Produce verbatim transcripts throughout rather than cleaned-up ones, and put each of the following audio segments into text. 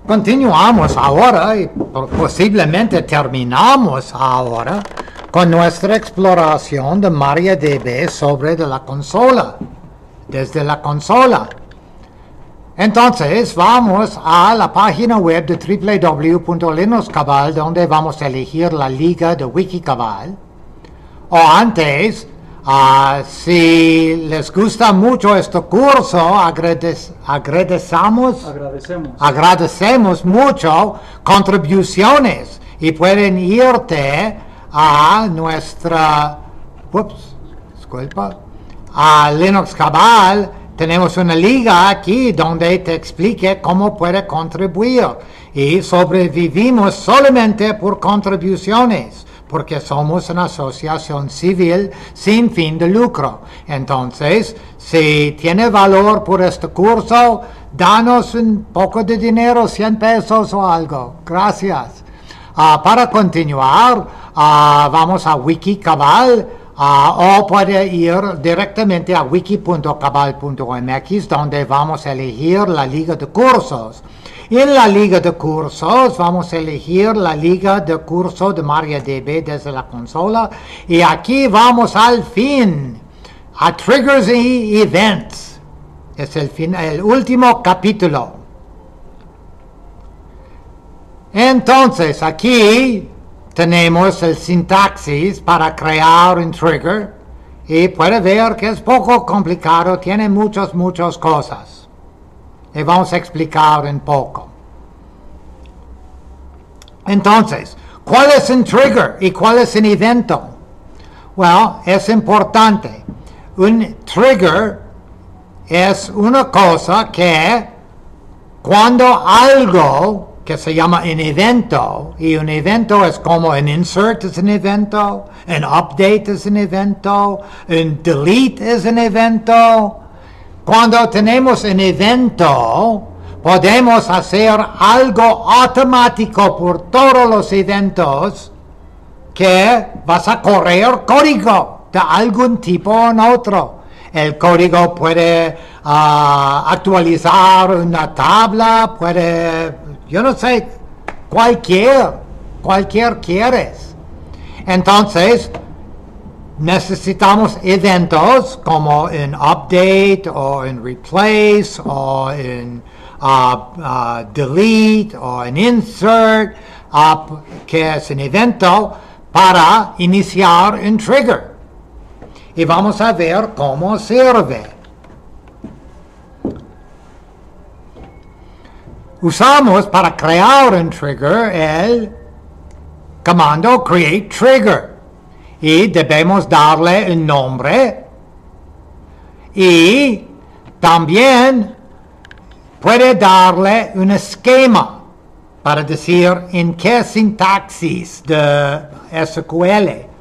Continuamos ahora y posiblemente terminamos ahora con nuestra exploración de MariaDB sobre de la consola, desde la consola. Entonces vamos a la página web de doble u doble u doble u punto linux cabal, donde vamos a elegir la liga de Wikicabal. O antes, uh, si les gusta mucho este curso, agradec agradecemos, agradecemos. agradecemos mucho contribuciones y pueden irte a nuestra, ups, disculpa, a Linux Cabal. Tenemos una liga aquí donde te explique cómo puede contribuir y sobrevivimos solamente por contribuciones, porque somos una asociación civil sin fin de lucro. Entonces, si tiene valor por este curso, danos un poco de dinero, cien pesos o algo. Gracias. Uh, para continuar, uh, vamos a Wikicabal. Uh, o puede ir directamente a wiki punto cabal punto m x, donde vamos a elegir la liga de cursos. En la liga de cursos vamos a elegir la liga de curso de MariaDB desde la consola. Y aquí vamos al fin, a Triggers y Events. Es el, fin, el último capítulo. Entonces, aquí tenemos el sintaxis para crear un trigger y puede ver que es poco complicado, tiene muchas, muchas cosas. Y vamos a explicar un poco. Entonces, ¿cuál es un trigger y cuál es un evento? Well, es importante. Un trigger es una cosa que cuando algo que se llama un evento, y un evento es como un insert es un evento, un update es un evento, un delete es un evento. Cuando tenemos un evento, podemos hacer algo automático por todos los eventos que vas a correr código de algún tipo o en otro. El código puede uh, actualizar una tabla, puede, yo no sé, cualquier, cualquier quieres. Entonces, necesitamos eventos como un update o un replace o un uh, uh, delete o un insert, uh, que es un evento para iniciar un trigger. Y vamos a ver cómo sirve. Usamos para crear un trigger el comando create trigger. Y debemos darle un nombre. Y también puede darle un esquema para decir en qué sintaxis de S Q L.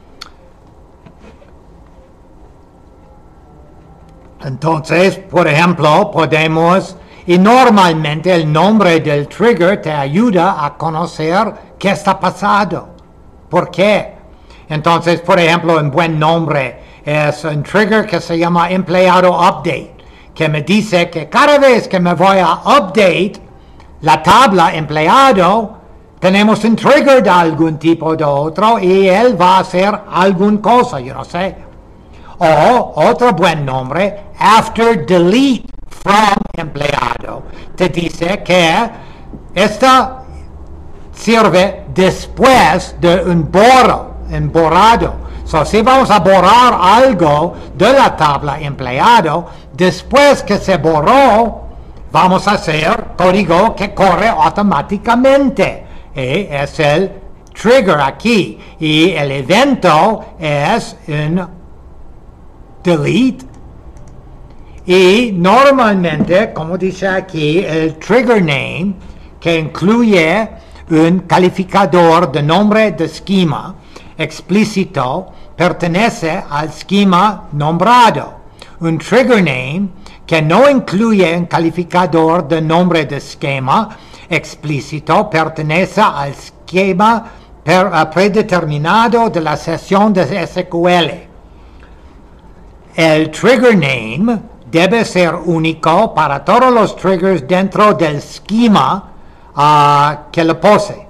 Entonces, por ejemplo, podemos, y normalmente el nombre del trigger te ayuda a conocer qué está pasando. ¿Por qué? Entonces, por ejemplo, un buen nombre es un trigger que se llama empleado update, que me dice que cada vez que me voy a update la tabla empleado, tenemos un trigger de algún tipo de otro y él va a hacer alguna cosa, yo no sé. O otro buen nombre, after delete from empleado, te dice que esta sirve después de un borro, un borrado. So, si vamos a borrar algo de la tabla empleado, después que se borró, vamos a hacer código que corre automáticamente. Y es el trigger aquí. Y el evento es un delete. Y normalmente, como dice aquí, el trigger name, que incluye un calificador de nombre de esquema explícito, pertenece al esquema nombrado. Un trigger name que no incluye un calificador de nombre de esquema explícito pertenece al esquema per, uh, predeterminado de la sesión de S Q L. El trigger name debe ser único para todos los triggers dentro del esquema uh, que lo posee.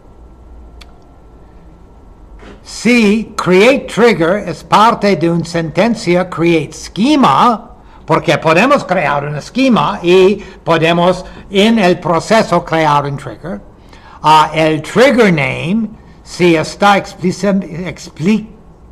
Si create trigger es parte de una sentencia create schema, porque podemos crear un esquema y podemos en el proceso crear un trigger, uh, el trigger name, si está explícitamente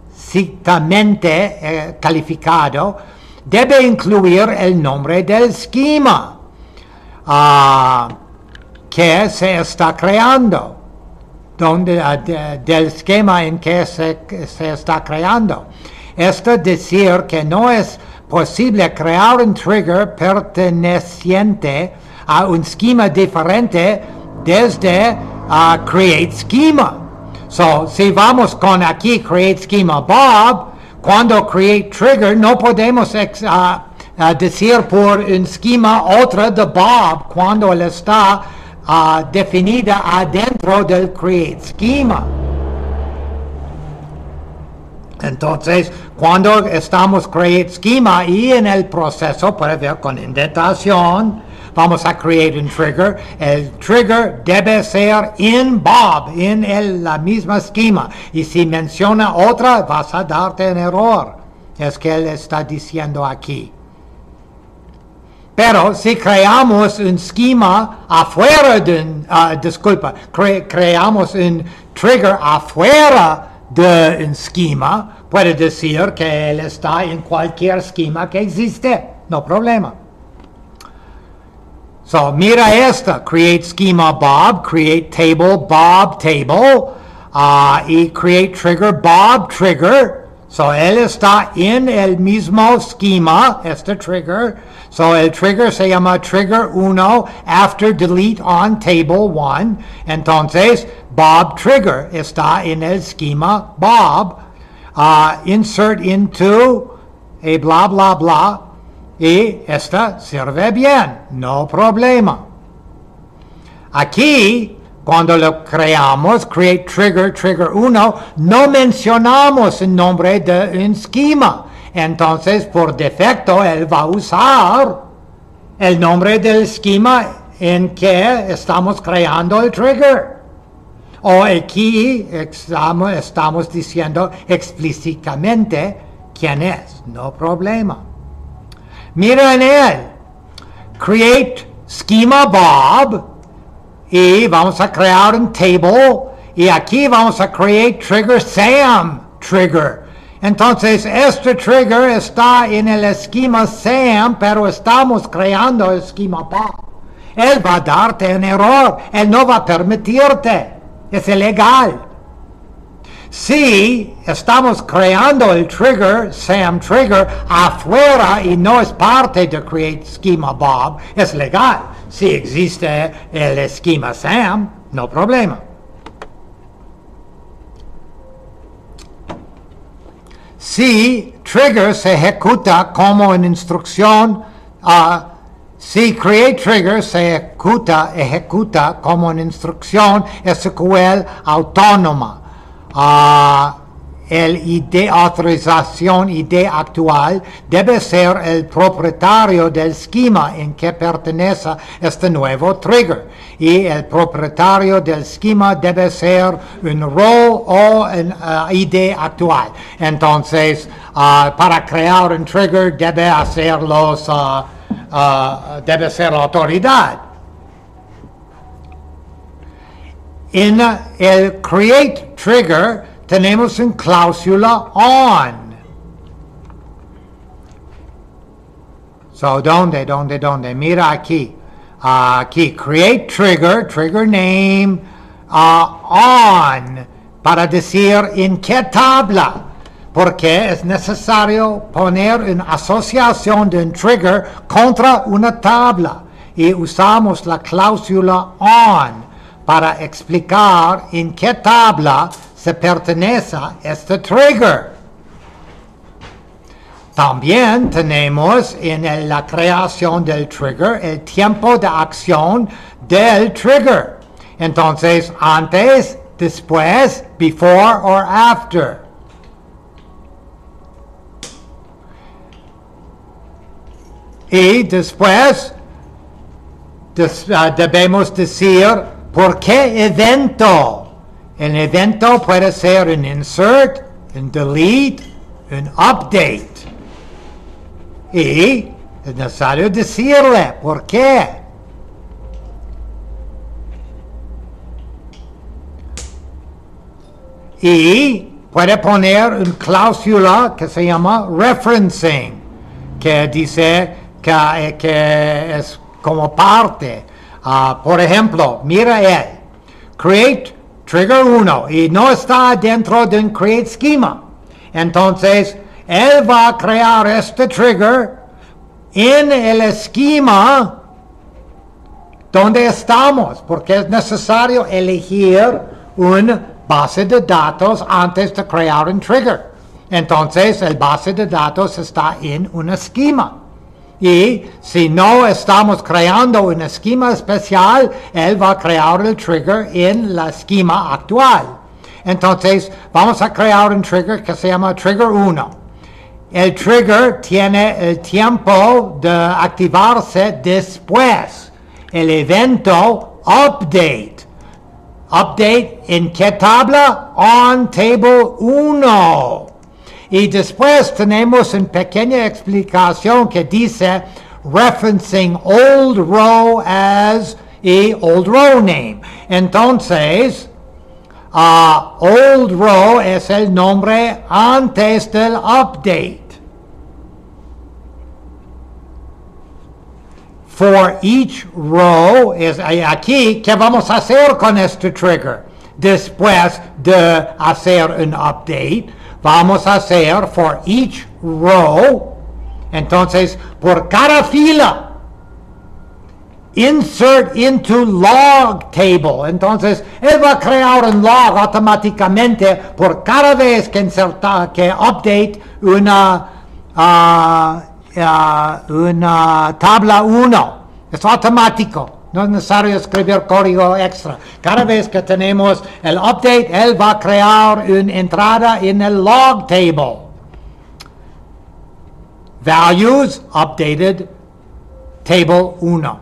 eh, calificado, debe incluir el nombre del esquema uh, que se está creando. Donde, uh, de, del esquema en que se, se está creando. Esto decir que no es posible crear un trigger perteneciente a un esquema diferente desde uh, create schema. So, si vamos con aquí create schema Bob, cuando create trigger no podemos ex, uh, uh, decir por un esquema otra de Bob cuando él está Uh, definida adentro del create schema. Entonces, cuando estamos create schema y en el proceso, puede ver con indentación, vamos a create un trigger. El trigger debe ser en Bob, en el, la misma schema. Y si menciona otra, vas a darte un error. Es que él está diciendo aquí. Pero si creamos un esquema afuera de un, uh, disculpa, cre creamos un trigger afuera de un esquema, puede decir que él está en cualquier esquema que existe, no problema. So, mira esta, create schema Bob, create table Bob table, uh, y create trigger Bob trigger. So, él está en el mismo esquema, este trigger. So, el trigger se llama trigger uno after delete on table one. Entonces, Bob trigger está en el esquema Bob. Uh, insert into, y bla, bla, bla. Y esta sirve bien, no problema. Aquí, cuando lo creamos, create trigger, trigger uno, no mencionamos el nombre de un esquema. Entonces, por defecto, él va a usar el nombre del esquema en que estamos creando el trigger. O aquí estamos, estamos diciendo explícitamente quién es, no problema. Mira en él, create schema Bob, y vamos a crear un table, y aquí vamos a create trigger Sam trigger. Entonces, este trigger está en el esquema Sam, pero estamos creando el esquema Bob. Él va a darte un error, él no va a permitirte, es ilegal. Si estamos creando el trigger, Sam trigger, afuera y no es parte de create schema Bob, es legal. Si existe el esquema Sam, no problema. Si trigger se ejecuta como una instrucción, uh, si create trigger se ejecuta, ejecuta como una instrucción S Q L autónoma. Uh, el I D autorización I D actual debe ser el propietario del esquema en que pertenece este nuevo trigger, y el propietario del esquema debe ser un role o un uh, I D actual. Entonces, uh, para crear un trigger debe hacer los, uh, uh, debe ser la autoridad. En el create trigger tenemos una cláusula on. So, ¿dónde, dónde, dónde? Mira aquí. Uh, aquí, create trigger, trigger name, uh, on, para decir en qué tabla. Porque es necesario poner una asociación de un trigger contra una tabla. Y usamos la cláusula on para explicar en qué tabla se pertenece a este trigger. También tenemos en el, la creación del trigger el tiempo de acción del trigger. Entonces, antes, después, before or after. Y después, des, uh, debemos decir por qué evento. El evento puede ser un insert, un delete, un update. Y es necesario decirle por qué. Y puede poner una cláusula que se llama referencing, que dice que, que es como parte. Uh, por ejemplo, mira él, create trigger uno, y no está dentro de un create schema. Entonces, él va a crear este trigger en el esquema donde estamos, porque es necesario elegir una base de datos antes de crear un trigger. Entonces, el base de datos está en un esquema. Y si no estamos creando un esquema especial, él va a crear el trigger en la esquema actual. Entonces, vamos a crear un trigger que se llama trigger uno. El trigger tiene el tiempo de activarse después. El evento update. Update en qué tabla? On table uno. Y después tenemos una pequeña explicación que dice referencing old row as y old row name. Entonces, uh, old row es el nombre antes del update. For each row es aquí. ¿Qué vamos a hacer con este trigger? Después de hacer un update, vamos a hacer for each row. Entonces, por cada fila, insert into log table. Entonces, él va a crear un log automáticamente por cada vez que inserta, que update una uh, Uh, una tabla uno. Es automático. No es necesario escribir código extra. Cada vez que tenemos el update, él va a crear una entrada en el log table. Values updated table uno.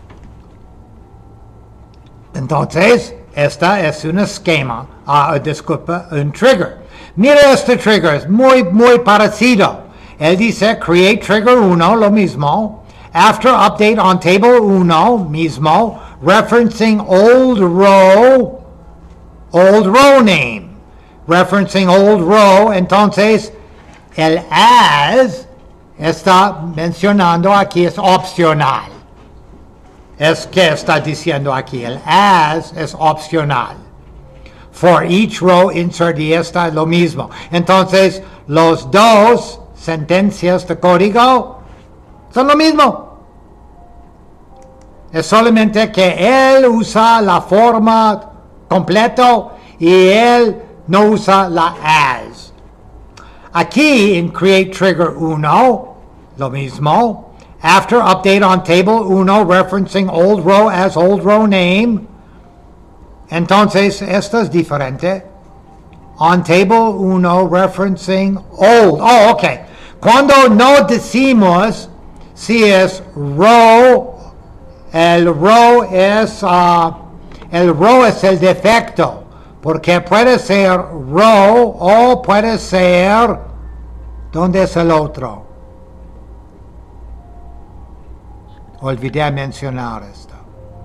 Entonces, esta es un esquema. Uh, disculpa, un trigger. Mira este trigger. Es muy, muy parecido. Él dice create trigger uno, lo mismo. After update on table uno, mismo. Referencing old row, old row name. Referencing old row. Entonces, el as está mencionando aquí es opcional. Es que está diciendo aquí. El as es opcional. For each row, insert y esta es lo mismo. Entonces, los dos sentencias de código son lo mismo. Es solamente que él usa la forma completo y él no usa la as. Aquí en create trigger uno, lo mismo. After update on table uno, referencing old row as old row name. Entonces, esto es diferente. On table uno, referencing old. Oh, ok. Cuando no decimos si es row, el row es, uh, el row es el defecto, porque puede ser row o puede ser, ¿dónde es el otro? Olvidé mencionar esto.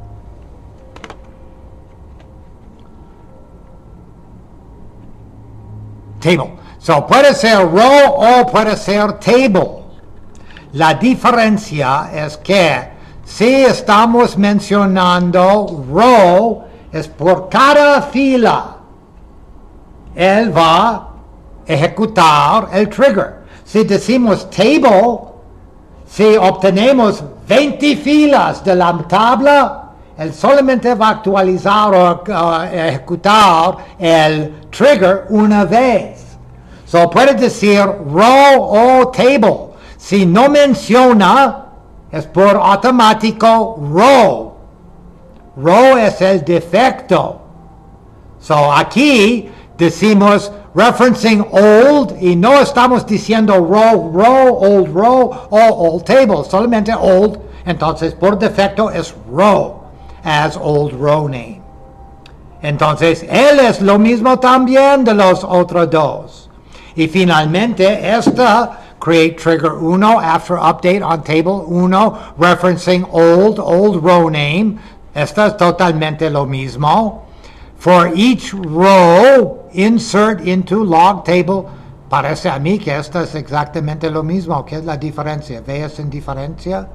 Table. So, puede ser row o puede ser table. La diferencia es que si estamos mencionando row, es por cada fila. Él va a ejecutar el trigger. Si decimos table, si obtenemos veinte filas de la tabla, él solamente va a actualizar o uh, ejecutar el trigger una vez. So, puede decir row o table. Si no menciona, es por automático row. Row es el defecto. So, aquí decimos referencing old y no estamos diciendo row, row, old row o old table. Solamente old Entonces, por defecto es row, as old row name. Entonces, él es lo mismo también de los otros dos. Y finalmente, esta, create trigger uno after update on table uno, referencing old, old row name. Esta es totalmente lo mismo. For each row, insert into log table. Parece a mí que esta es exactamente lo mismo. ¿Qué es la diferencia? ¿Ves en diferencia?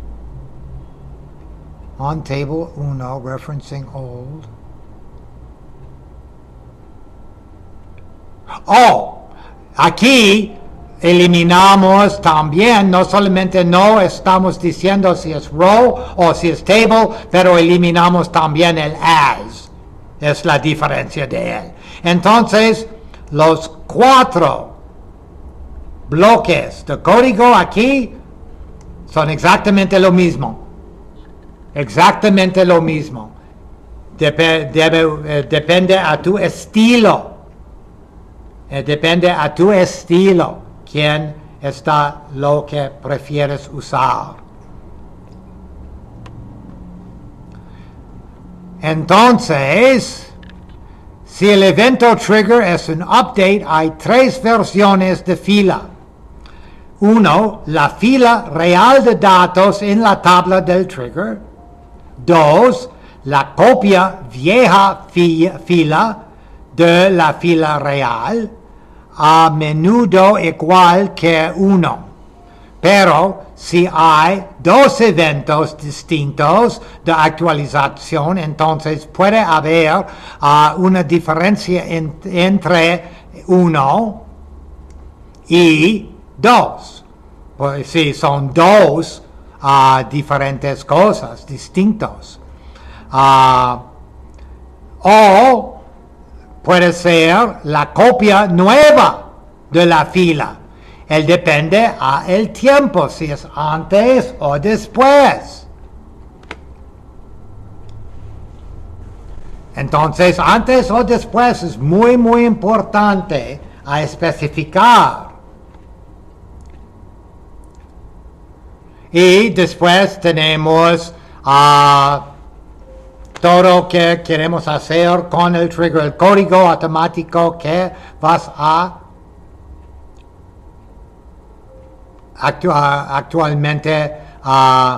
On table uno, referencing old. Oh, aquí eliminamos también, no solamente no estamos diciendo si es row o si es table, pero eliminamos también el as. Es la diferencia de él. Entonces, los cuatro bloques de código aquí son exactamente lo mismo. Exactamente lo mismo. Dep- debe, eh, depende a tu estilo. Eh, depende a tu estilo. Quién está lo que prefieres usar. Entonces, si el evento trigger es un update, hay tres versiones de fila. Uno, la fila real de datos en la tabla del trigger. Dos, la copia vieja fi- fila de la fila real, a menudo igual que uno. Pero si hay dos eventos distintos de actualización, entonces puede haber uh, una diferencia en, entre uno y dos. Pues sí, son dos uh, diferentes cosas, distintos. Uh, o puede ser la copia nueva de la fila. Él depende a el tiempo, si es antes o después. Entonces, antes o después es muy, muy importante a especificar. Y después tenemos uh, todo lo que queremos hacer con el trigger, el código automático que vas a Actu actualmente uh,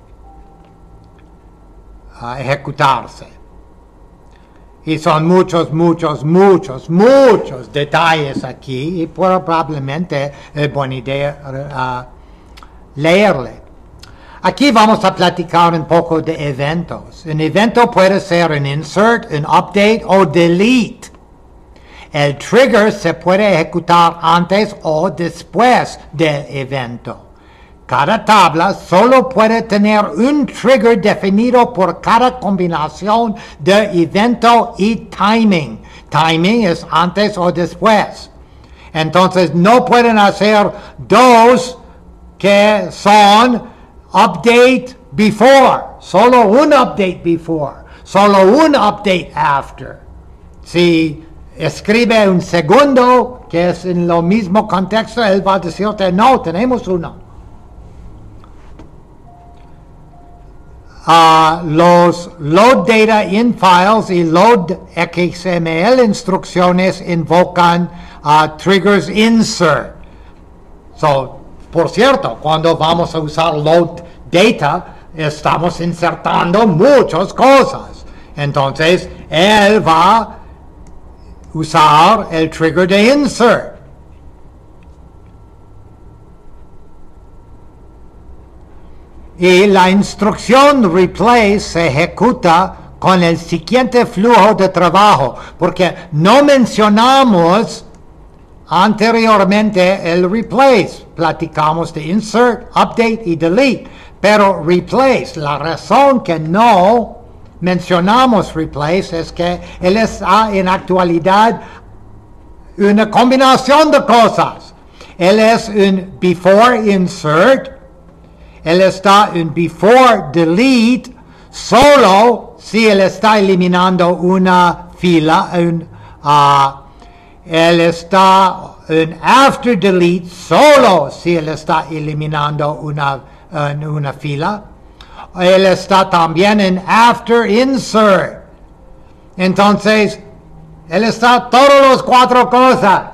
uh, ejecutarse. Y son muchos, muchos, muchos, muchos detalles aquí y probablemente es buena idea uh, leerle. Aquí vamos a platicar un poco de eventos. Un evento puede ser un insert, un update o delete. El trigger se puede ejecutar antes o después del evento. Cada tabla solo puede tener un trigger definido por cada combinación de evento y timing. Timing es antes o después. Entonces no pueden hacer dos que son update before. Solo un update before. Solo un update after. Si escribe un segundo que es en lo mismo contexto, él va a decirte, no, tenemos uno. Uh, los load data in files y load X M L instrucciones invocan uh, triggers insert. So, por cierto, cuando vamos a usar load data, estamos insertando muchas cosas. Entonces, él va a usar el trigger de insert. Y la instrucción replace se ejecuta con el siguiente flujo de trabajo, porque no mencionamos anteriormente el replace. Platicamos de insert, update y delete, pero replace, la razón que no mencionamos replace es que él está en actualidad una combinación de cosas. Él es un before insert, él está en before delete, solo si él está eliminando una fila, un, uh, él está en after delete, solo si él está eliminando una, uh, una fila. él está también en after insert. Entonces, él está todas las cuatro cosas.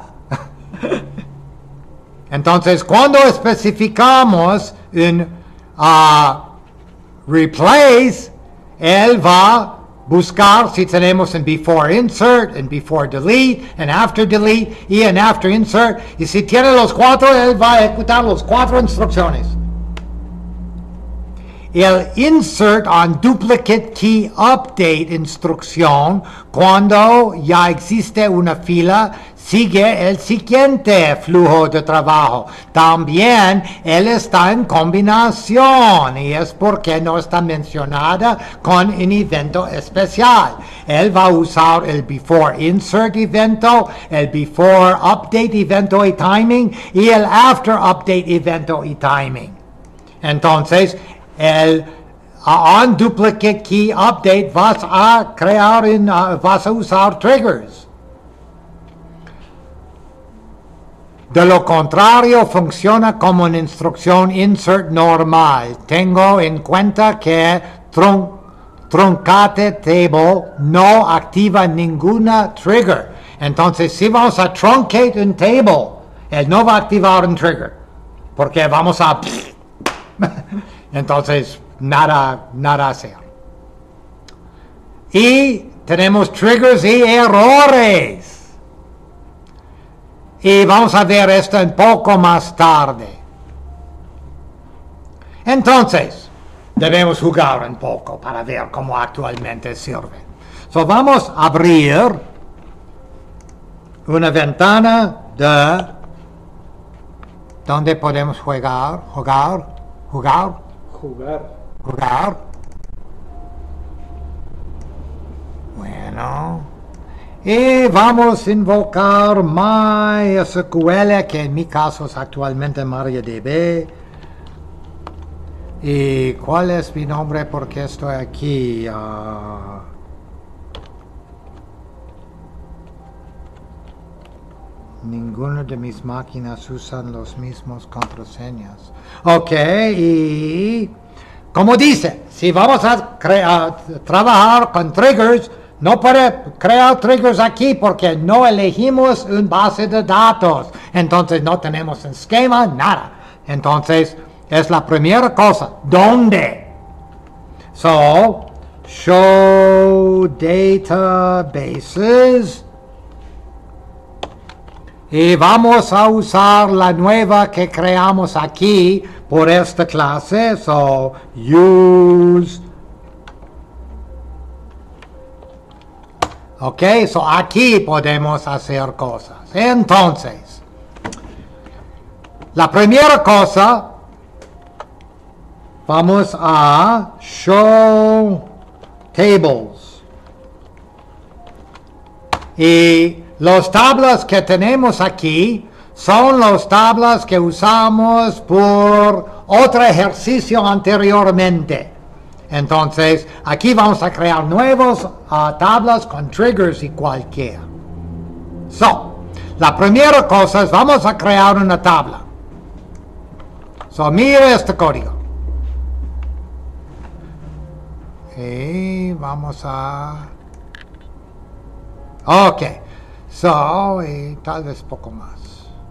Entonces, cuando especificamos un uh, replace, él va a buscar si tenemos en before insert, en before delete, en after delete y en after insert. Y si tiene los cuatro, él va a ejecutar las cuatro instrucciones. El insert on duplicate key update instrucción, cuando ya existe una fila, sigue el siguiente flujo de trabajo. También él está en combinación y es porque no está mencionada con un evento especial. Él va a usar el before insert evento, el before update evento y timing y el after update evento y timing. Entonces, el uh, on duplicate key update vas a crear, en, uh, vas a usar triggers. De lo contrario, funciona como una instrucción insert normal. Tengo en cuenta que trun truncate table no activa ninguna trigger. Entonces, si vamos a truncate un table, él no va a activar un trigger. Porque vamos a... Entonces, nada, nada hacer. Y tenemos triggers y errores. Y vamos a ver esto un poco más tarde. Entonces, debemos jugar un poco para ver cómo actualmente sirve. So, vamos a abrir una ventana de... ¿Dónde podemos jugar? ¿Jugar? ¿Jugar? Jugar. Jugar. Bueno. Y vamos a invocar MySQL, que en mi caso es actualmente MariaDB. ¿Y cuál es mi nombre? Porque estoy aquí. Uh, Ninguna de mis máquinas usan los mismos contraseñas. Ok, y como dice, si vamos a crear, trabajar con triggers, no puede crear triggers aquí porque no elegimos una base de datos. Entonces no tenemos un esquema, nada. Entonces es la primera cosa. ¿Dónde? So, show databases. Y vamos a usar la nueva que creamos aquí por esta clase. So, use. Ok, so aquí podemos hacer cosas. Entonces, la primera cosa, vamos a show tables. Y los tablas que tenemos aquí son los tablas que usamos por otro ejercicio anteriormente. Entonces, aquí vamos a crear nuevos uh, tablas con triggers y cualquiera. So, la primera cosa es vamos a crear una tabla. So, mire este código. Y vamos a... Ok. So, y tal vez poco más.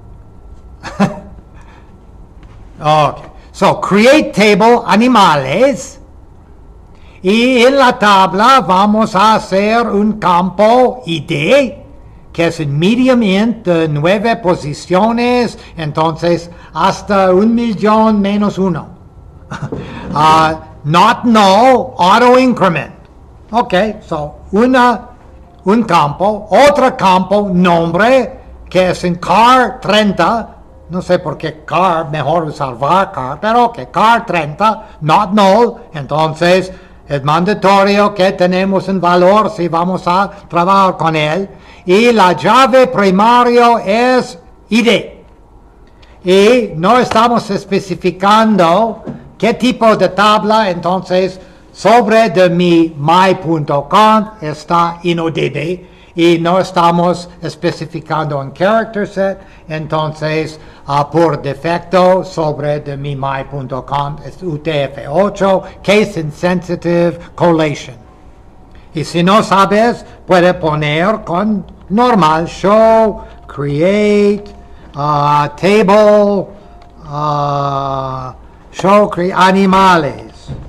Ok. So, create table animales. Y en la tabla vamos a hacer un campo I D, que es un medium int de nueve posiciones, entonces hasta un millón menos uno. uh, not null, auto increment. Ok, so una, un campo, otro campo, nombre, que es en car treinta. No sé por qué car, mejor usar var car, pero ok, car treinta, not null, entonces es mandatorio que tenemos un valor si vamos a trabajar con él. Y la llave primario es I D. Y no estamos especificando qué tipo de tabla, entonces sobre de mi my punto com está InnoDB. y no estamos especificando en character set, entonces uh, por defecto sobre de mi my punto com es U T F ocho, case insensitive collation. Y si no sabes, puede poner con normal show, create, uh, table, uh, show, create animales.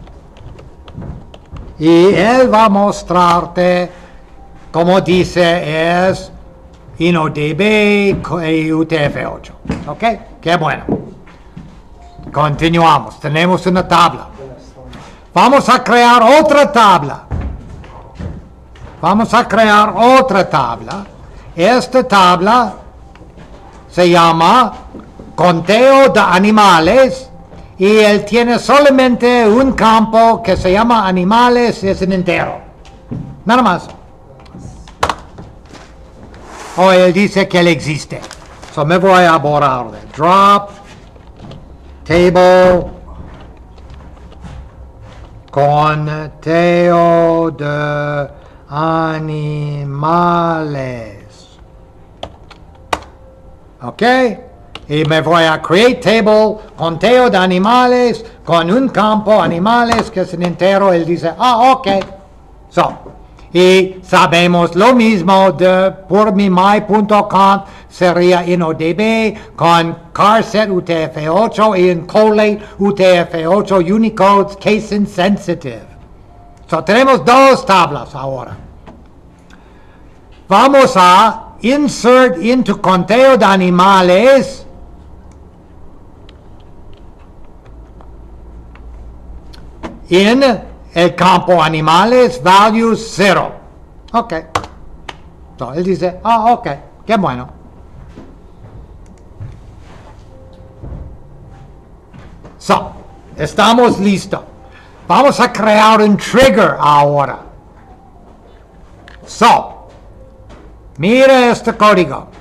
Y él va a mostrarte, como dice, es InnoDB y U T F ocho. ¿Ok? Qué bueno. Continuamos. Tenemos una tabla. Vamos a crear otra tabla. Vamos a crear otra tabla. Esta tabla se llama conteo de animales. Y él tiene solamente un campo que se llama animales, es un entero. Nada más. O él dice que él existe. So me voy a borrarle. Drop, table, conteo de animales. ¿Ok? Y me voy a create table, conteo de animales, con un campo animales que es un entero. Él dice, ah, ok. So, y sabemos lo mismo de por mi my punto com sería InnoDB con charset U T F ocho y en collate U T F ocho Unicodes case insensitive. So, tenemos dos tablas ahora. Vamos a insert into conteo de animales en el campo animales, values cero. Ok. So, él dice, ah, ok, qué bueno. So, estamos listos. Vamos a crear un trigger ahora. So, mira este código.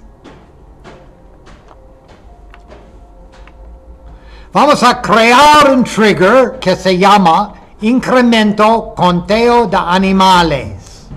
Vamos a crear un trigger que se llama incremento conteo de animales.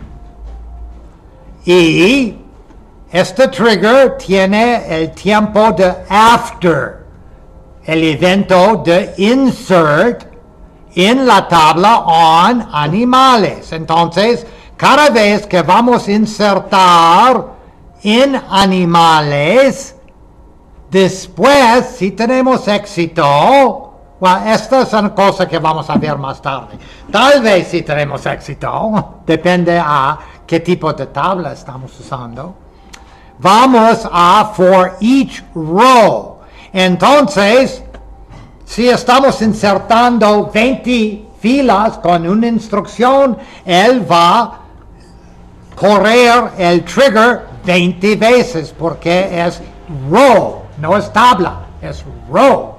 Y este trigger tiene el tiempo de after, el evento de insert en la tabla on animales. Entonces, cada vez que vamos a insertar en animales, después, si tenemos éxito, well, esta es una cosa que vamos a ver más tarde. Tal vez si tenemos éxito, depende a qué tipo de tabla estamos usando. Vamos a for each row. Entonces, si estamos insertando veinte filas con una instrucción, él va a correr el trigger veinte veces porque es row. No es tabla, es row.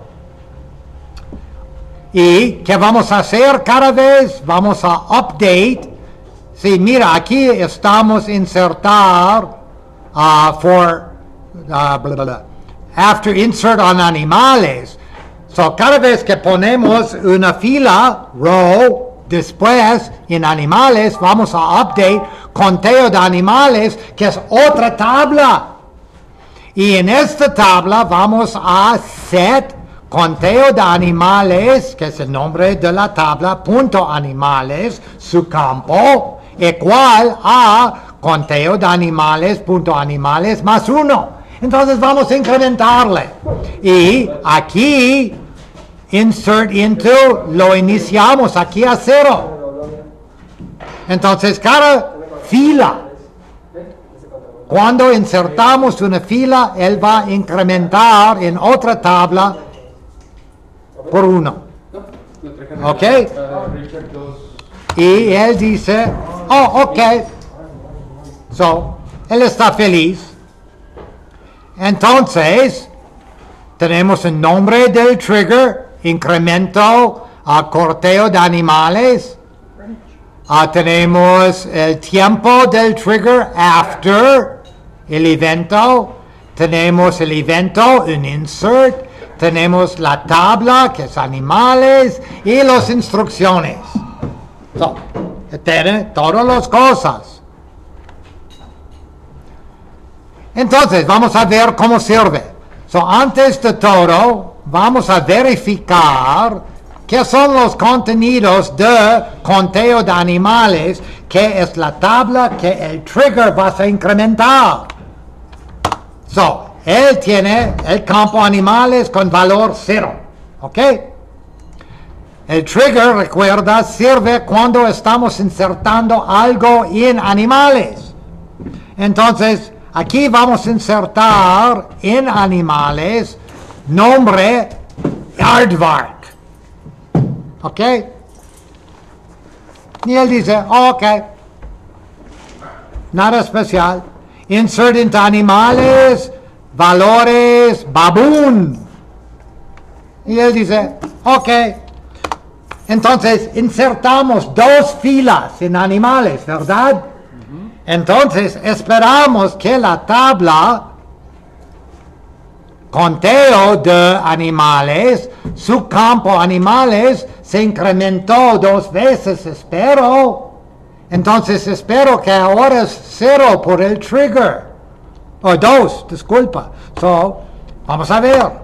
¿Y qué vamos a hacer cada vez? Vamos a update. Sí, mira, aquí estamos insertar uh, for uh, blah, blah, blah. After insert on animales. So, cada vez que ponemos una fila, row, después en animales, vamos a update conteo de animales, que es otra tabla. Y en esta tabla vamos a set conteo de animales, que es el nombre de la tabla, punto animales, su campo, igual a conteo de animales, punto animales, más uno. Entonces vamos a incrementarle. Y aquí, insert into, lo iniciamos aquí a cero. Entonces cada fila, cuando insertamos una fila, él va a incrementar en otra tabla por uno. ¿Ok? Y él dice, oh, ok. So, él está feliz. Entonces, tenemos el nombre del trigger, incremento a corteo de animales. Uh, tenemos el tiempo del trigger after el evento, tenemos el evento, un insert, tenemos la tabla, que es animales, y las instrucciones. So, tiene todas las cosas. Entonces, vamos a ver cómo sirve. So, antes de todo, vamos a verificar qué son los contenidos de conteo de animales, que es la tabla que el trigger va a incrementar. So, él tiene el campo animales con valor cero. ¿Ok? El trigger, recuerda, sirve cuando estamos insertando algo en animales. Entonces, aquí vamos a insertar en animales nombre Aardvark. ¿Ok? Y él dice, oh, ok. Nada especial. Insert into animales, valores, baboon. Y él dice, ok. Entonces, insertamos dos filas en animales, ¿verdad? Entonces, esperamos que la tabla conteo de animales, su campo animales, se incrementó dos veces, espero. Entonces, espero que ahora es cero por el trigger. O dos, disculpa. So, vamos a ver.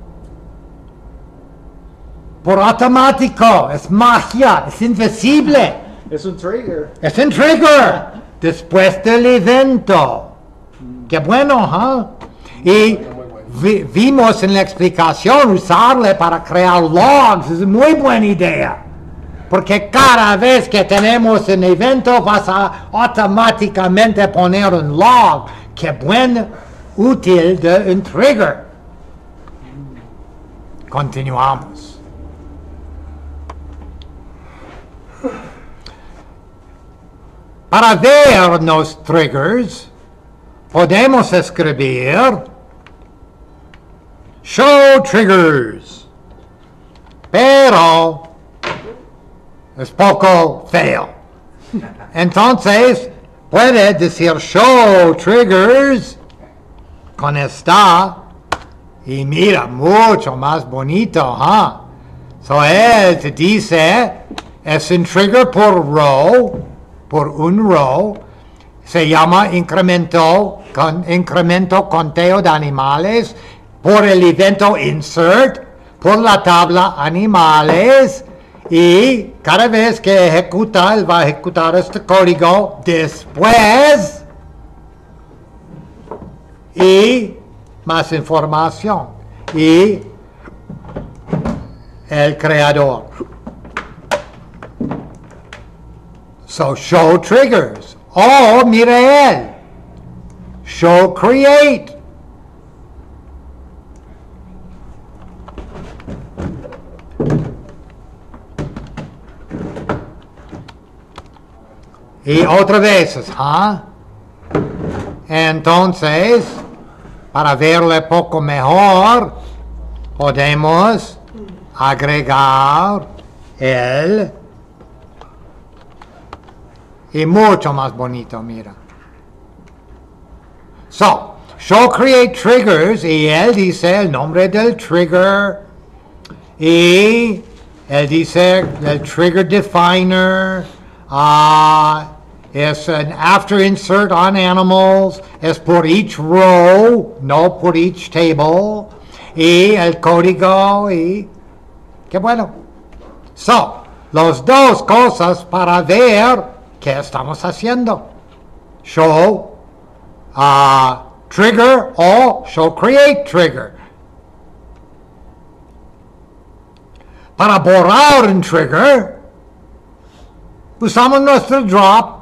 Por automático, es magia, es invisible. Es un trigger. Es un trigger. Después del evento. Qué bueno, ¿huh? Y vi, vimos en la explicación usarle para crear logs. Es muy buena idea. Porque cada vez que tenemos un evento vas a automáticamente poner un log. Qué buen útil de un trigger. Continuamos. Para ver los triggers, podemos escribir show triggers, pero es poco feo. Entonces, puede decir show triggers con esta, y mira, mucho más bonito, ¿huh? So, él te dice, es un trigger por row, por un row, se llama incremento, con, incremento conteo de animales, por el evento insert, por la tabla animales, y cada vez que ejecuta, él va a ejecutar este código después, y más información, y el creador. So, show triggers. Oh, mire él. Show create. Y otra vez, ¿ah? ¿huh? Entonces, para verle poco mejor, podemos agregar el y mucho más bonito, mira. So, show create triggers, y él dice el nombre del trigger, y él dice el trigger definer, uh, es an after insert on animals, es por each row, no por each table, y el código, y qué bueno. So, las dos cosas para ver ¿qué estamos haciendo? Show uh, trigger o show create trigger. Para borrar un trigger, usamos nuestro drop.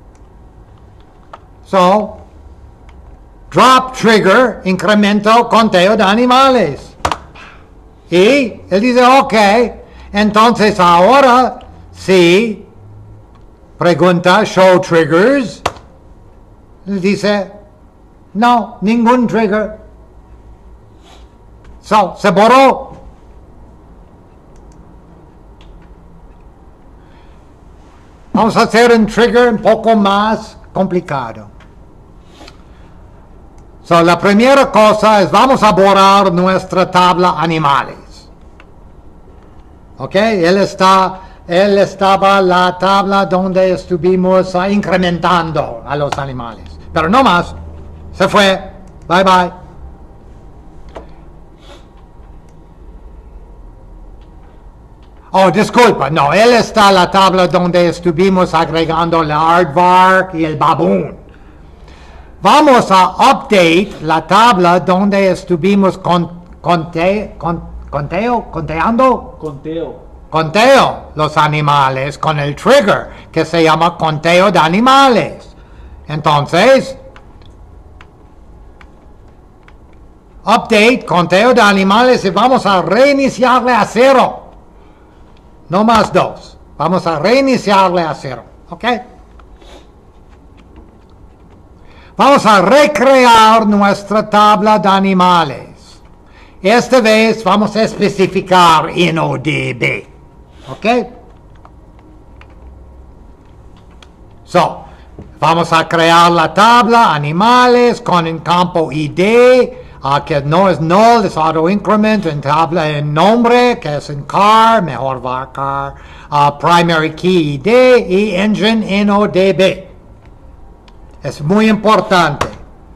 So, drop trigger, incremento conteo de animales. Y él dice, ok, entonces ahora sí. Pregunta, show triggers. Dice, no, ningún trigger. So, se borró. Vamos a hacer un trigger un poco más complicado. So, la primera cosa es, vamos a borrar nuestra tabla animales. Ok, él está... Él estaba en la tabla donde estuvimos uh, incrementando a los animales. Pero no más. Se fue. Bye bye. Oh, disculpa, no, él está en la tabla donde estuvimos agregando el aardvark y el baboon. Vamos a update la tabla donde estuvimos con, conte, con, conteo, conteando, Conteo. conteo los animales con el trigger que se llama conteo de animales. Entonces, update, conteo de animales y vamos a reiniciarle a cero. No más dos. Vamos a reiniciarle a cero. ¿Ok? Vamos a recrear nuestra tabla de animales. Esta vez vamos a especificar N O D B. ¿Ok? So, vamos a crear la tabla animales con un campo I D. Uh, que no es null, es auto increment, en tabla en nombre, que es en car, mejor var car, uh, primary key I D y engine N O D B. Es muy importante.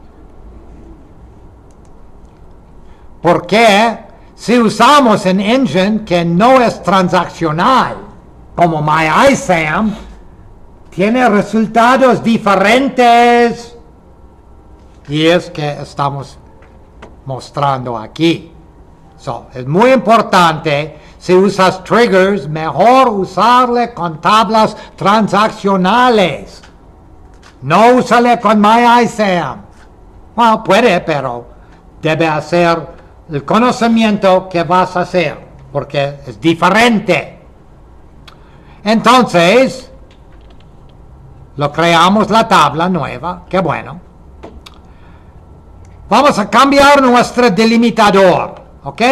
Porque si usamos un engine que no es transaccional, como MyISAM, tiene resultados diferentes. Y es que estamos mostrando aquí. So, es muy importante, si usas triggers, mejor usarle con tablas transaccionales. No úsale con MyISAM. Bueno, puede, pero debe hacer el conocimiento que vas a hacer, porque es diferente. Entonces, lo creamos la tabla nueva, qué bueno. Vamos a cambiar nuestro delimitador, ¿ok?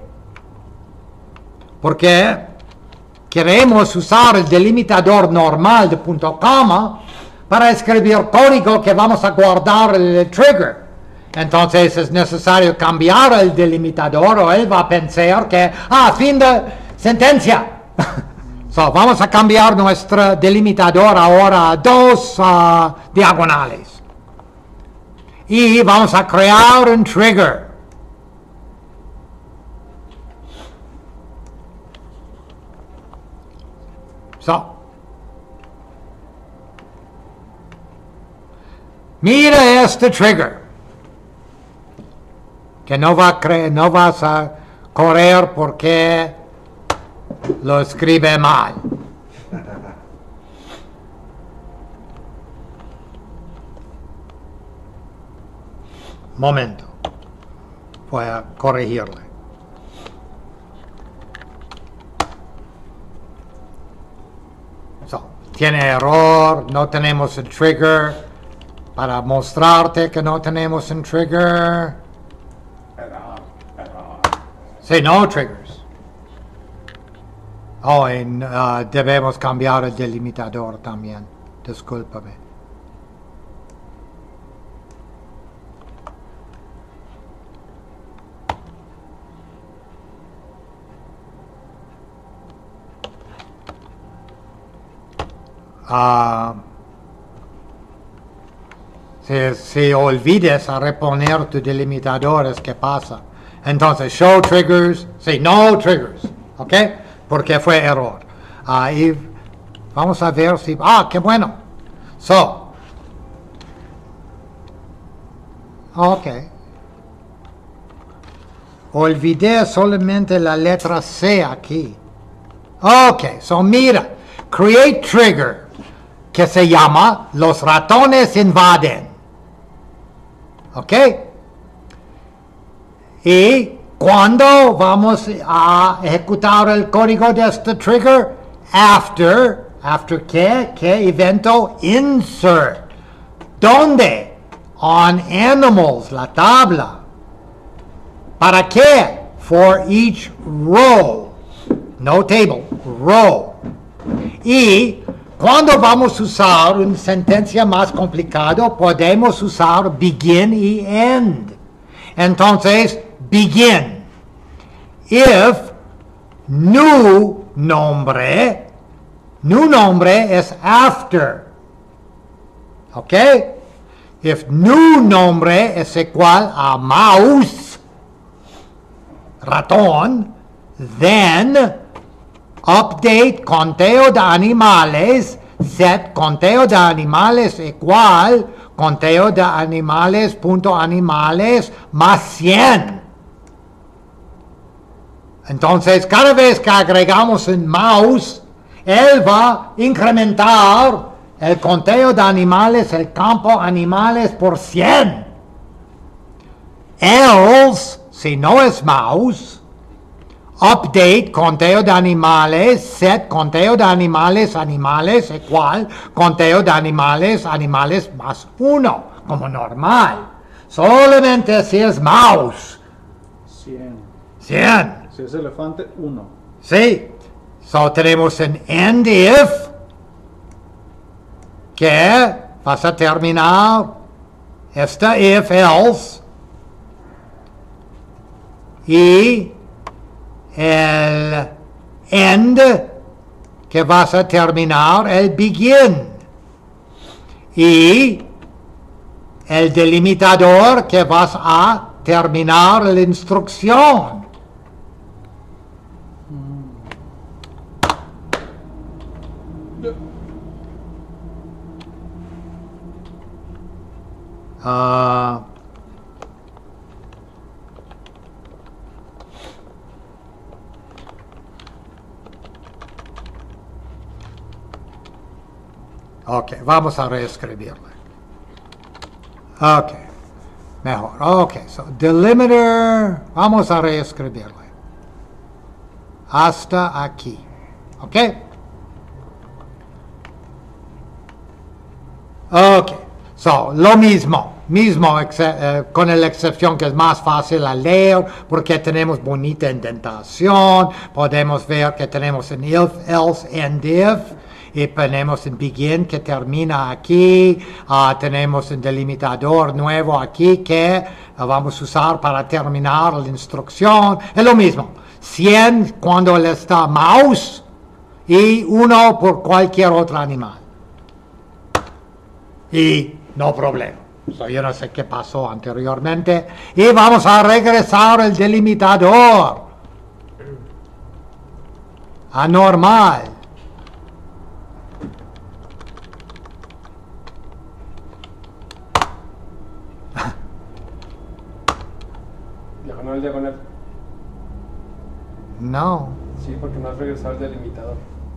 Porque queremos usar el delimitador normal de punto coma para escribir código que vamos a guardar en el trigger. Entonces es necesario cambiar el delimitador o él va a pensar que, ah, fin de sentencia. So, vamos a cambiar nuestro delimitador ahora a dos uh, diagonales. Y vamos a crear un trigger. So. Mira este trigger. Que no, va a cre no vas a correr porque lo escribe mal. Momento. Voy a corregirle. So, tiene error, no tenemos el trigger. Para mostrarte que no tenemos un trigger. Error, error. Sí, no triggers. Oh, y uh, debemos cambiar el delimitador también. Discúlpame. Uh, si, si olvides a reponer tu delimitador, es que pasa. Entonces, show triggers, sí, no triggers, ¿ok? Porque fue error. Uh, y vamos a ver si, ah, qué bueno. So, ok. Olvidé solamente la letra C aquí. Ok, so mira, create trigger, que se llama Los ratones invaden. ¿Ok? Y cuando vamos a ejecutar el código de este trigger, after, after qué, qué evento, insert. ¿Dónde? On animals, la tabla. ¿Para qué? For each row. No table, row. Y cuando vamos a usar una sentencia más complicada, podemos usar begin y end. Entonces, begin. If new nombre, new nombre es after. ¿Ok? if new nombre es igual a mouse, ratón, then update conteo de animales, set conteo de animales igual conteo de animales punto animales más cien. Entonces, cada vez que agregamos un mouse, él va a incrementar el conteo de animales, el campo animales por cien. Else, si no es mouse, update conteo de animales, set conteo de animales, animales igual conteo de animales, animales más uno, como normal. Solamente si es mouse. cien. cien. Si es elefante, uno. Sí. So tenemos un end if que vas a terminar esta if else y el end que vas a terminar el begin y el delimitador que vas a terminar la instrucción. Uh, ok, vamos a reescribirle. Ok, mejor. Ok, so delimiter, vamos a reescribirle. Hasta aquí. Ok. Ok, so lo mismo. Mismo, eh, con la excepción que es más fácil a leer porque tenemos bonita indentación, podemos ver que tenemos un if, else, end if, y tenemos un begin que termina aquí, uh, tenemos un delimitador nuevo aquí que uh, vamos a usar para terminar la instrucción, es lo mismo, cien cuando él está mouse y uno por cualquier otro animal. Y no problema. So, yo no sé qué pasó anteriormente. Y vamos a regresar el delimitador a normal. Diagonal, diagonal. No. Sí, porque no has regresado al delimitador.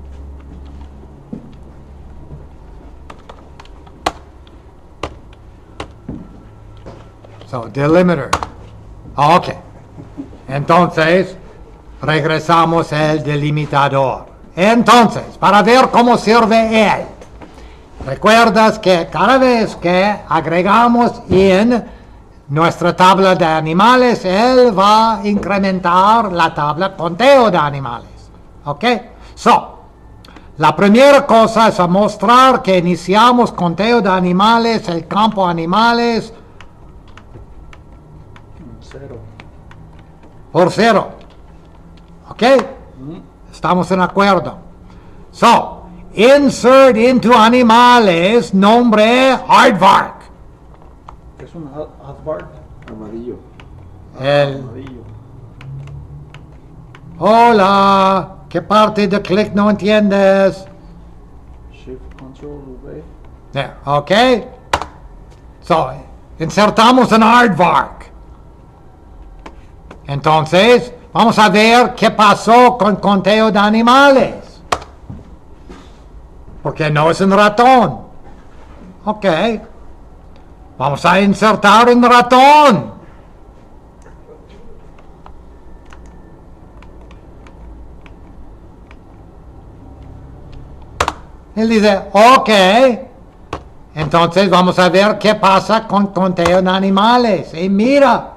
So, delimiter. Ok. Entonces, regresamos el delimitador. Entonces, para ver cómo sirve él. Recuerdas que cada vez que agregamos en nuestra tabla de animales, él va a incrementar la tabla conteo de animales. Ok. So, la primera cosa es a mostrar que iniciamos conteo de animales, el campo animales, Cero. por cero. ¿Ok? Estamos en acuerdo. So, insert into animales nombre aardvark. ¿Qué es un aardvark? Amarillo. El, Amarillo. hola, ¿qué parte de click no entiendes? Shift, Control, V. There, ¿ok? So, insertamos un aardvark. Entonces, vamos a ver qué pasó con conteo de animales. Porque no es un ratón. Ok. Vamos a insertar un ratón. Él dice, ok. Entonces vamos a ver qué pasa con conteo de animales. Y mira.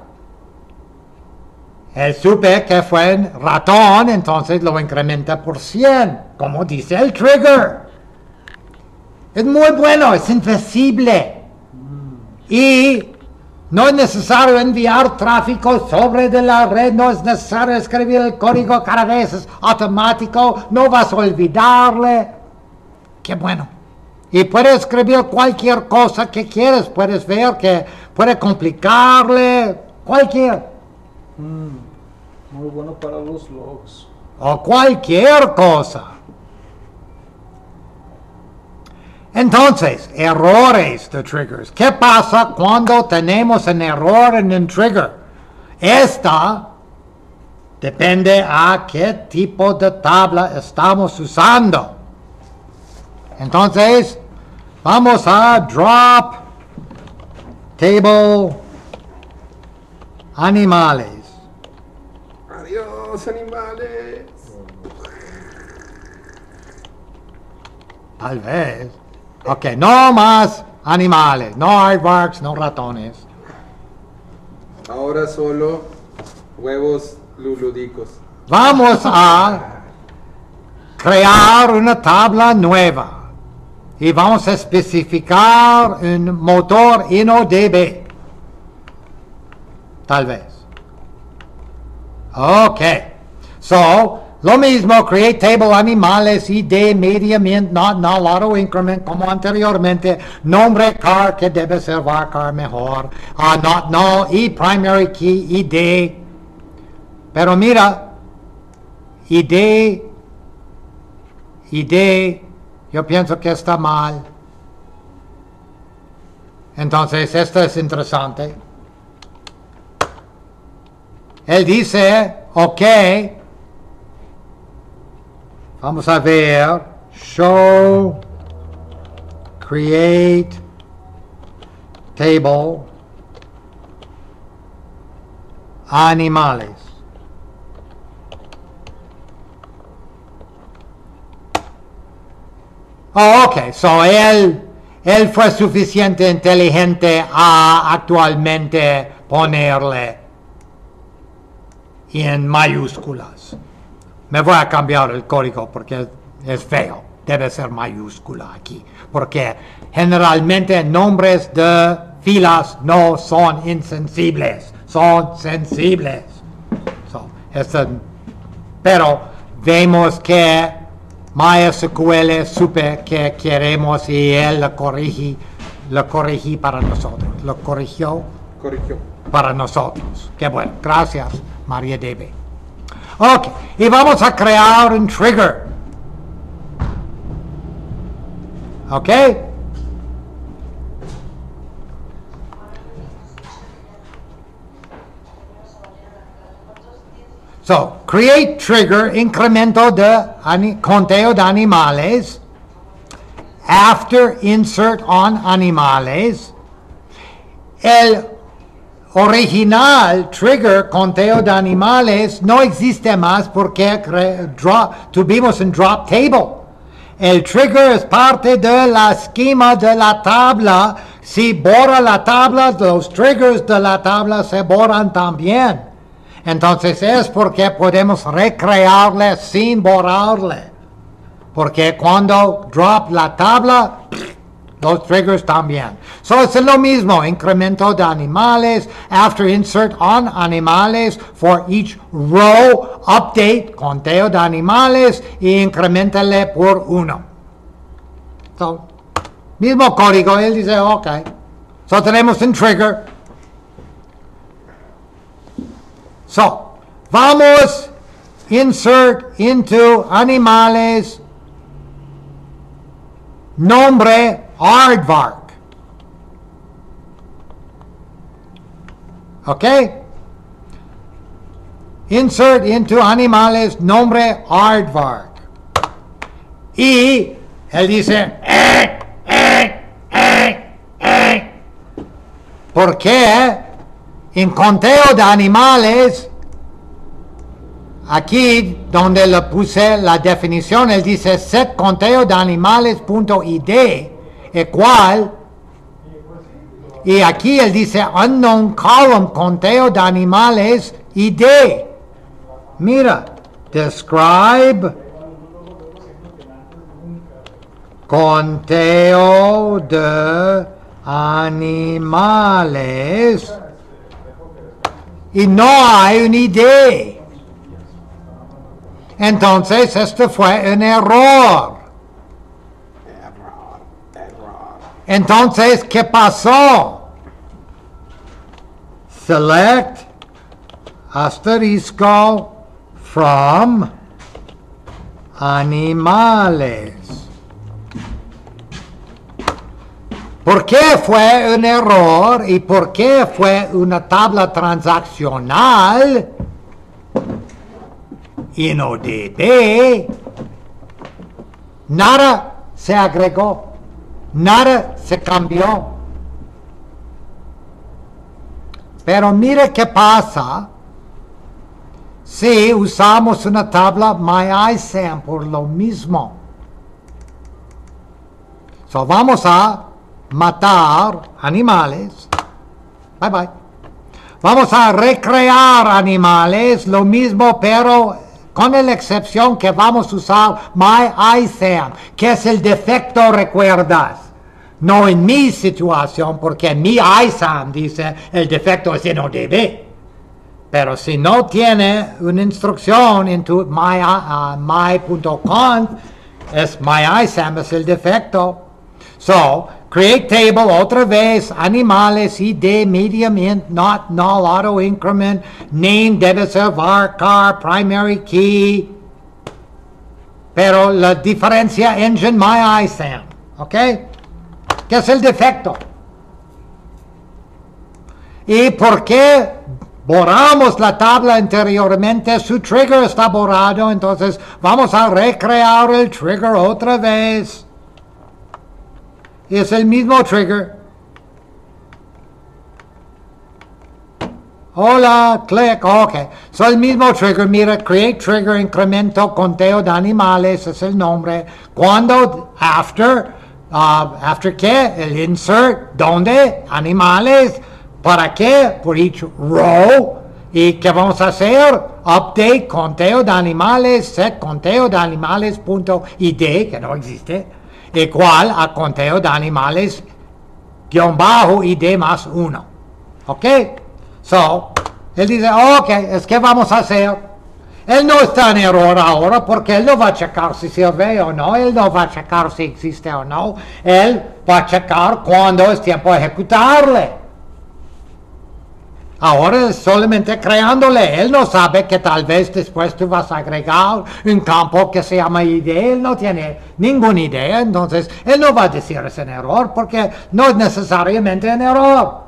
Él supe que fue un ratón, entonces lo incrementa por cien, como dice el trigger. Es muy bueno, es invisible. Y no es necesario enviar tráfico sobre de la red, no es necesario escribir el código cada vez, es automático, no vas a olvidarle. Qué bueno. Y puedes escribir cualquier cosa que quieras. Puedes ver que puede complicarle cualquier. Muy bueno para los logs. O cualquier cosa. Entonces, errores de triggers. ¿Qué pasa cuando tenemos un error en un trigger? Esta depende a qué tipo de tabla estamos usando. Entonces, vamos a drop table animales. Adiós, animales. Tal vez. Ok, no más animales, no aardvarks, no ratones. Ahora solo huevos luludicos. Vamos a crear una tabla nueva y vamos a especificar un motor InnoDB. Tal vez. Ok. So, lo mismo, create table animales, I D, medium, not null, auto increment, como anteriormente, nombre car, que debe ser varchar mejor, uh, not null, y primary key, I D. Pero mira, I D, I D, yo pienso que está mal. Entonces, esto es interesante. Él dice, ok, vamos a ver, show, create, table, animales. Oh, ok, so él, él fue suficiente inteligente a actualmente ponerle en mayúsculas. Me voy a cambiar el código porque es feo. Debe ser mayúscula aquí. Porque generalmente nombres de filas no son insensibles. Son sensibles. So, este, pero vemos que MySQL supe que queremos y él lo corrigí, lo corrigí para nosotros. Lo corrigió Corrigió. para nosotros. Qué bueno. Gracias, MariaDB. Ok, y vamos a crear un trigger. Ok. So, create trigger, incremento de ani- conteo de animales. After insert on animales. El original trigger conteo de animales no existe más porque cre- drop, tuvimos un drop table. El trigger es parte de la esquema de la tabla. Si borra la tabla, los triggers de la tabla se borran también. Entonces es porque podemos recrearle sin borrarle. Porque cuando drop la tabla, los triggers también. So es lo mismo, incremento de animales, after insert on animales, for each row, update, conteo de animales, y incrementale por uno. So, mismo código, él dice, ok. So tenemos un trigger. So, vamos, insert into animales, nombre, aardvark. ¿Ok? Insert into animales, nombre, aardvark. Y él dice, eh, eh, eh, eh. ¿Por qué? En conteo de animales, aquí donde le puse la definición, él dice set conteo de animales.id igual, y aquí él dice unknown column conteo de animales id. Mira, describe conteo de animales y no hay un I D. Entonces, este fue un error. Error, Entonces, ¿qué pasó? Select asterisco from animales. ¿Por qué fue un error y por qué fue una tabla transaccional y no D B? Nada se agregó, nada se cambió. Pero mire qué pasa si usamos una tabla MyISAM por lo mismo. So, vamos a matar animales. Bye bye. Vamos a recrear animales, lo mismo, pero con la excepción que vamos a usar MyISAM, que es el defecto, ¿recuerdas? No en mi situación, porque en mi ISAM dice el defecto es N O D B. Pero si no tiene una instrucción en tu my, uh, my.conf, es MyISAM, es el defecto. So, create table, otra vez, animales, I D, medium, int, not, null, auto, increment, name, debe ser varchar, primary key. Pero la diferencia, engine, MyISAM, ¿ok? ¿Qué es el defecto? ¿Y por qué borramos la tabla anteriormente? Su trigger está borrado, entonces vamos a recrear el trigger otra vez. Es el mismo trigger. Hola, click, ok. So el mismo trigger, mira, create trigger, incremento, conteo de animales, es el nombre. Cuando, after, uh, after qué, el insert, ¿dónde? Animales. ¿Para qué? Por each row. ¿Y qué vamos a hacer? Update, conteo de animales, set conteo de animales, punto I D, que no existe, igual a conteo de animales, guión bajo I D más uno. ¿Ok? So, él dice, ok, es que vamos a hacer. Él no está en error ahora porque él no va a checar si sirve o no, él no va a checar si existe o no, él va a checar cuando es tiempo de ejecutarle. Ahora es solamente creándole. Él no sabe que tal vez después tú vas a agregar un campo que se llama I D. Él no tiene ninguna idea. Entonces, él no va a decir es un error porque no es necesariamente un error.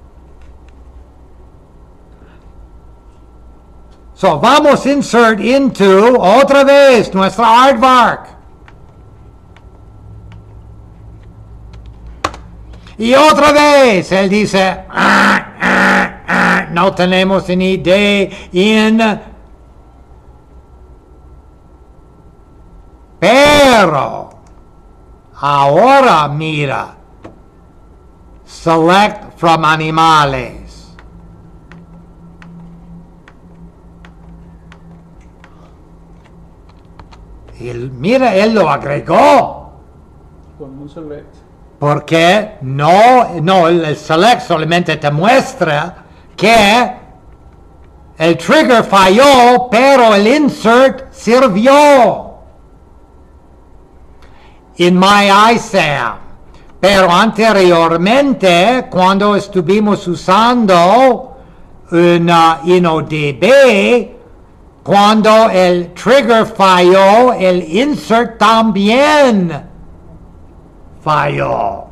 So, vamos a insert into otra vez nuestra aardvark. Y otra vez él dice, ah, ah, ah, no tenemos una I D en, pero ahora mira, select from animales. Y mira, él lo agregó. Con un select. Porque no, no, el select solamente te muestra que el trigger falló, pero el insert sirvió en MyISAM. Pero anteriormente, cuando estuvimos usando una N O D B, cuando el trigger falló, el insert también falló.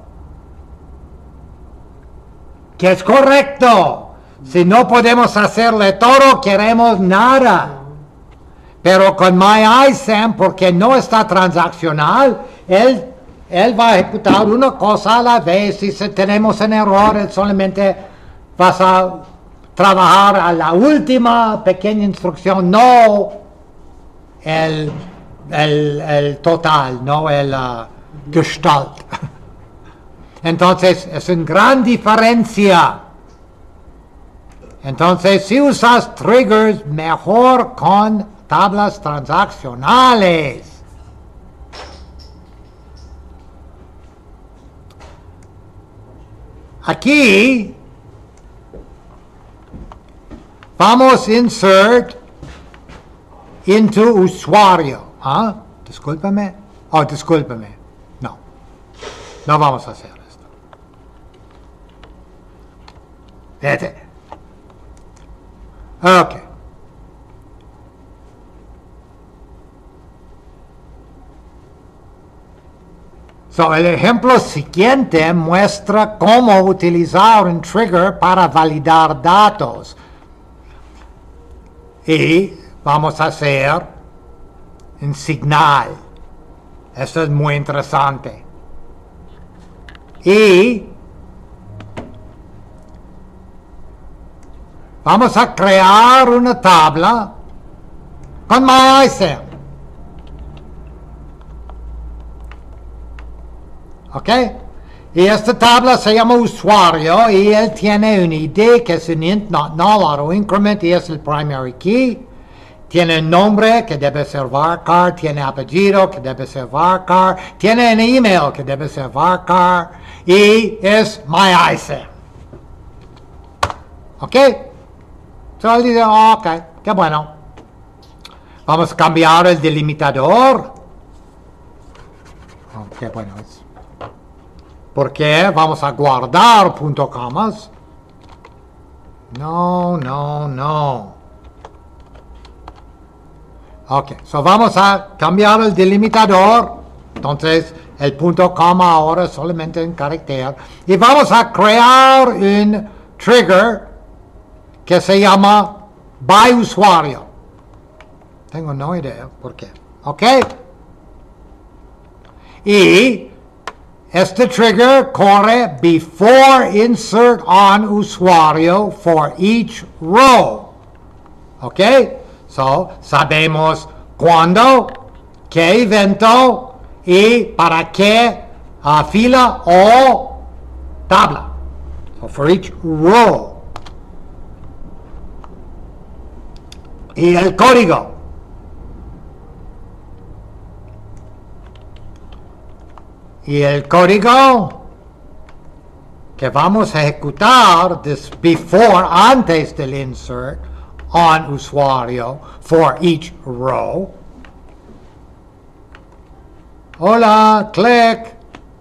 Que es correcto. Si no podemos hacerle todo, queremos nada. Pero con MyISAM, porque no está transaccional, él, él va a ejecutar una cosa a la vez. Y si tenemos un error, él solamente vas a trabajar a la última pequeña instrucción, no el, el, el total, no el uh, Gestalt. Entonces, es una gran diferencia. Entonces, si usas triggers, mejor con tablas transaccionales. Aquí vamos a insert into usuario. ¿Ah? Discúlpame. Oh, discúlpame. No. No vamos a hacer esto. Vete. Ok. So, el ejemplo siguiente muestra cómo utilizar un trigger para validar datos. Y vamos a hacer un signal. Esto es muy interesante. Y vamos a crear una tabla con MyISAM. ¿Ok? Y esta tabla se llama usuario y él tiene un I D que es un int not null auto increment y es el primary key. Tiene un nombre que debe ser varchar, tiene apellido que debe ser varchar, tiene un email que debe ser varchar y es MyISAM. ¿Ok? So él dice, oh, ok, qué bueno. Vamos a cambiar el delimitador. Oh, qué bueno es. Porque vamos a guardar punto comas. No, no, no. Ok, so vamos a cambiar el delimitador. Entonces, el punto coma ahora es solamente un carácter. Y vamos a crear un trigger que se llama byUsuario. Tengo no idea por qué. Ok. Y este trigger corre before insert on usuario for each row. ¿Ok? So, sabemos cuándo, qué evento y para qué uh, fila o tabla. So, for each row. Y el código. Y el código que vamos a ejecutar this before, antes del insert on usuario for each row. Hola, click.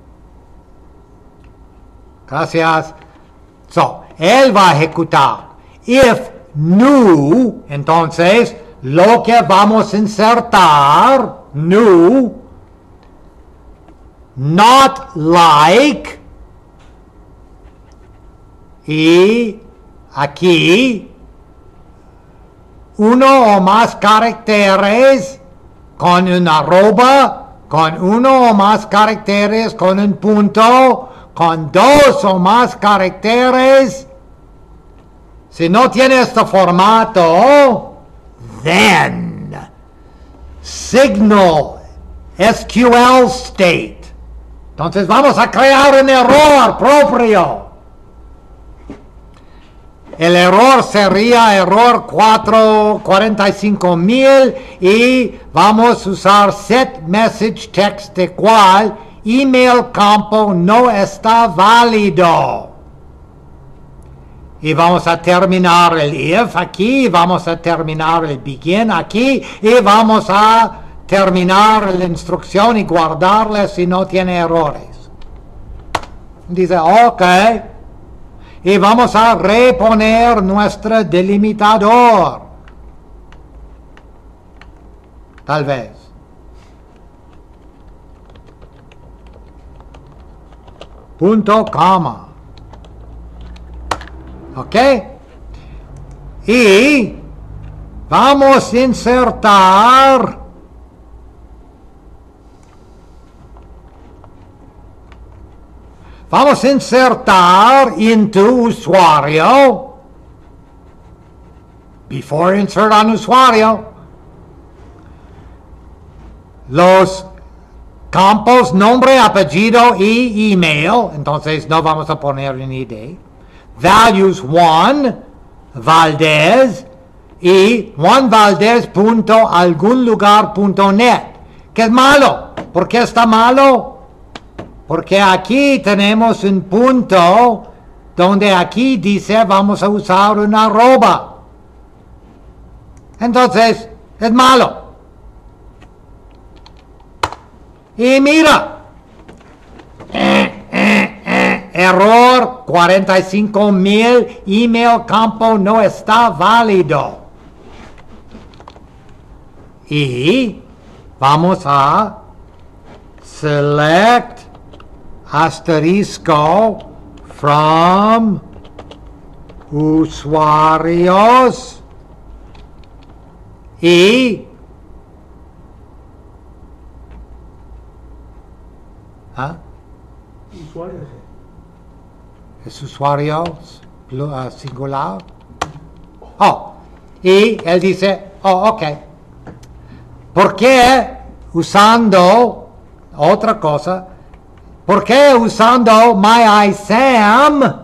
Gracias. So, él va a ejecutar. If new, entonces, lo que vamos a insertar, new, not like, y aquí uno o más caracteres con una arroba, con uno o más caracteres con un punto, con dos o más caracteres. Si no tiene este formato, then signal S Q L state. Entonces vamos a crear un error propio. El error sería error cuarenta y cinco mil y vamos a usar set message text de cual email campo no está válido. Y vamos a terminar el if aquí, vamos a terminar el begin aquí y vamos a terminar la instrucción y guardarla si no tiene errores. Dice, ok. Y vamos a reponer nuestro delimitador. Tal vez. Punto, coma. Ok. Y vamos a insertar Vamos a insertar into usuario, before insert on usuario, los campos nombre, apellido y email. Entonces no vamos a poner un I D. Values one, Valdez, y juanvaldez punto algún lugar punto net. ¿Qué es malo? ¿Por qué está malo? Porque aquí tenemos un punto donde aquí dice vamos a usar una arroba. Entonces, es malo. Y mira. Eh, eh, eh, error cuarenta y cinco mil, email campo no está válido. Y vamos a select asterisco from usuarios y ¿ah? Usuarios. ¿Es usuarios plu- uh, singular? Oh, y él dice, oh, ok. ¿Por qué usando otra cosa? ¿Por qué usando MyISAM?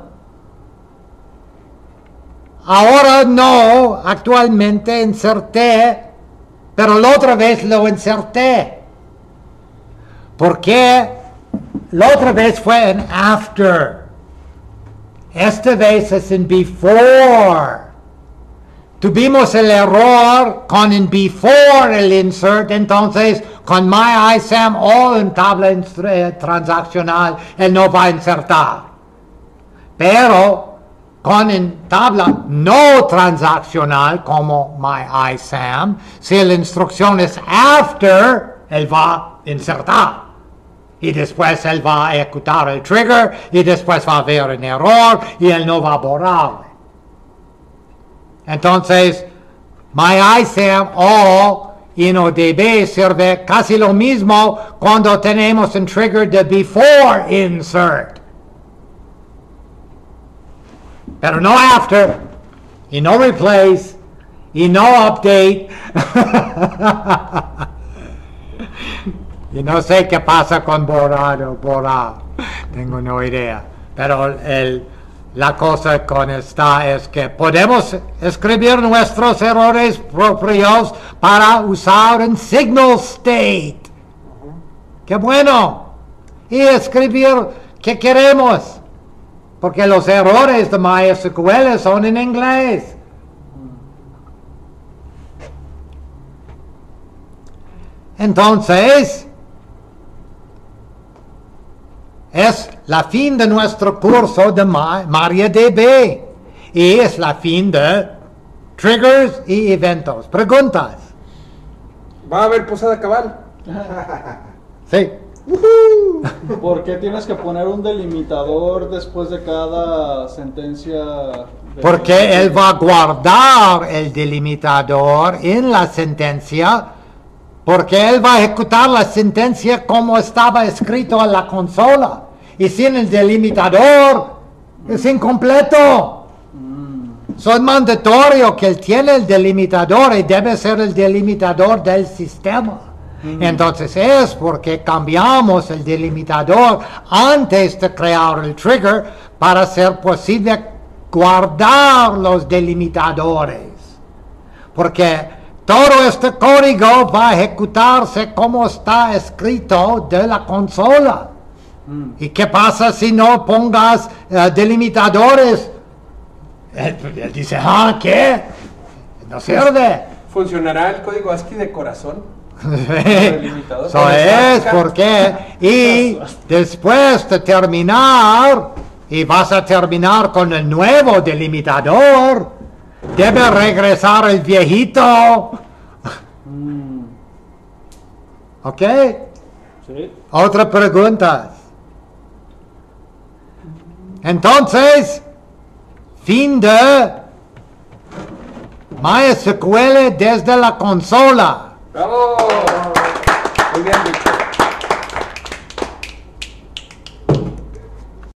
Ahora no, actualmente inserté, pero la otra vez lo inserté. ¿Por qué? La otra vez fue en after. Esta vez es en before. Tuvimos el error con en before el insert, entonces con MyISAM o en tabla instra- transaccional él no va a insertar. Pero con en tabla no transaccional como MyISAM, si la instrucción es after, él va a insertar. Y después él va a ejecutar el trigger y después va a haber un error y él no va a borrarle. Entonces, MyISAM o InnoDB sirve casi lo mismo cuando tenemos un trigger de before insert. Pero no after, y no replace, y no update. Y no sé qué pasa con borrar o borrar. Tengo no idea. Pero el, la cosa con esta es que podemos escribir nuestros errores propios para usar un signal state. ¡Qué bueno! Y escribir qué queremos. Porque los errores de MySQL son en inglés. Entonces, es la fin de nuestro curso de Ma- MariaDB y es la fin de triggers y eventos. ¿Preguntas? ¿Va a haber posada cabal? Sí. ¿Por qué tienes que poner un delimitador después de cada sentencia? de- Porque él va a guardar el delimitador en la sentencia, porque él va a ejecutar la sentencia como estaba escrito en la consola. Y sin el delimitador es incompleto. So, es mandatorio que él tiene el delimitador y debe ser el delimitador del sistema. Entonces es porque cambiamos el delimitador antes de crear el trigger para ser posible guardar los delimitadores. Porque todo este código va a ejecutarse como está escrito de la consola. ¿Y qué pasa si no pongas eh, delimitadores? Él, él dice, ah, ¿qué? No sirve. ¿Funcionará el código ASCII de corazón? Delimitador. Eso es porque, y después de terminar, y vas a terminar con el nuevo delimitador, debe regresar el viejito. ¿Ok? Sí. Otra pregunta. Entonces, fin de MySQL desde la consola. ¡Bravo! Muy bien, Vic.